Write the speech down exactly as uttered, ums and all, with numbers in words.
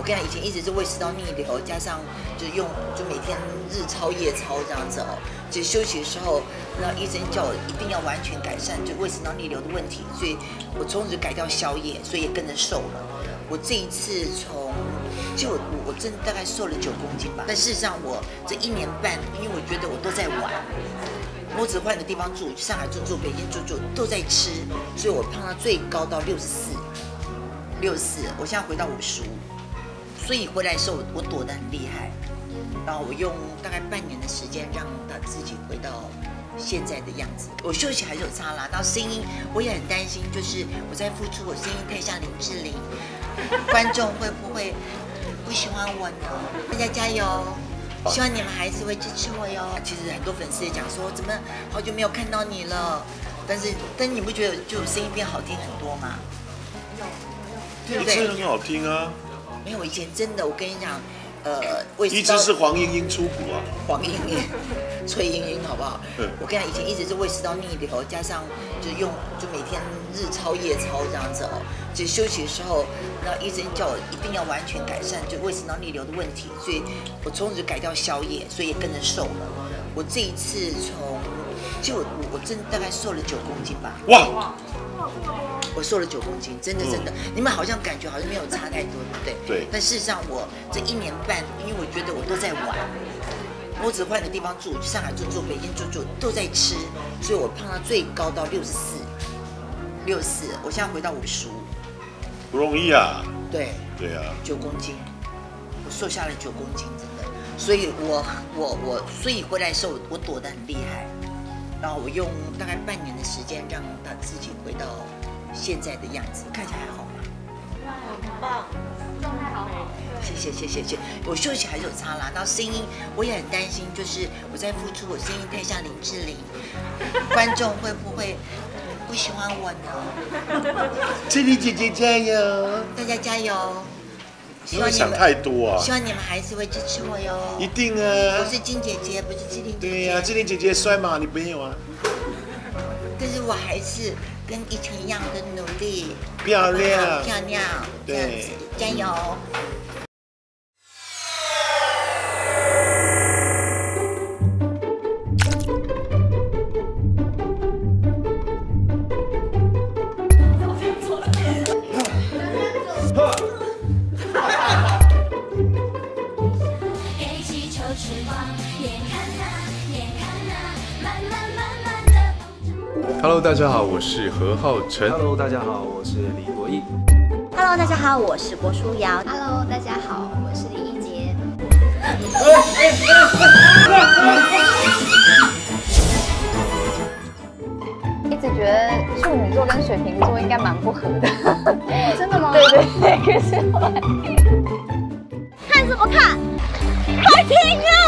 跟他以前一直是胃食道逆流，加上就用就每天日操夜操这样子哦。就休息的时候，那医生叫我一定要完全改善就胃食道逆流的问题，所以我从此改掉宵夜，所以也跟着瘦了。我这一次从，其实我我真的大概瘦了九公斤吧，但事实上我这一年半，因为我觉得我都在玩。我只换个地方住，上海住住，北京住住，都在吃，所以我胖到最高到六十四，六十四，我现在回到五十五，所以回来的时候我我躲得很厉害，然后我用大概半年的时间让他自己回到现在的样子。我休息还是有差啦，到声音我也很担心，就是我在付出，我声音太像林志玲，观众会不会不喜欢我呢？大家加油！希望你们还是会支持我哟。其实很多粉丝也讲说，怎么好久没有看到你了？但是，但是你不觉得就声音变好听很多吗？对不对？ 一直很好听啊。 没有，以前真的，我跟你讲，呃， 一直是黄莺莺出谷啊。 黄莺莺、崔莺莺，好不好？嗯。我跟你讲，以前一直是胃食道逆流，加上就用就每天日操夜操这样子哦。就休息的时候，那医生叫我一定要完全改善就胃食道逆流的问题，所以我从此改掉宵夜，所以也跟着瘦了。我这一次从，其实我我真的大概瘦了九公斤吧。哇！我瘦了九公斤，真的真的，嗯、你们好像感觉好像没有差太多，对不对？ 对。 但事实上，我这一年半，因为我觉得我都在玩，我只换个地方住，上海住住，北京住住，都在吃，所以我胖到最高到六十四，六十四，我现在回到五十五。 不容易啊！ 对对啊， 九公斤，我瘦下了九公斤，真的。所以我我我，所以回来的时候我躲得很厉害，然后我用大概半年的时间让他自己回到现在的样子，看起来还好吗？ 很棒，状态好好。 谢谢谢谢谢，我休息还是有差啦。到声音我也很担心，就是我在付出，我声音太像林志玲，观众会不会不喜欢我呢？ 志玲姐姐加油！ 大家加油！ 不要想太多啊！ 希望你们还是会支持我哟。 一定啊！ 我是金姐姐，不是志玲姐姐。 对呀、啊，志玲姐姐帅吗？你没有啊？ 但是我还是跟以前一样的努力， 漂亮， 漂亮，这样子，加油！ Hello， 大家好，我是何浩晨。 Hello， 大家好，我是李国毅。 Hello， 大家好，我是郭书瑶。Hello， 大家好，我是李一杰。 一直觉得处女座跟水瓶座应该蛮不合的。 真的吗？ 对对对，可是后来看什么看？快停啊！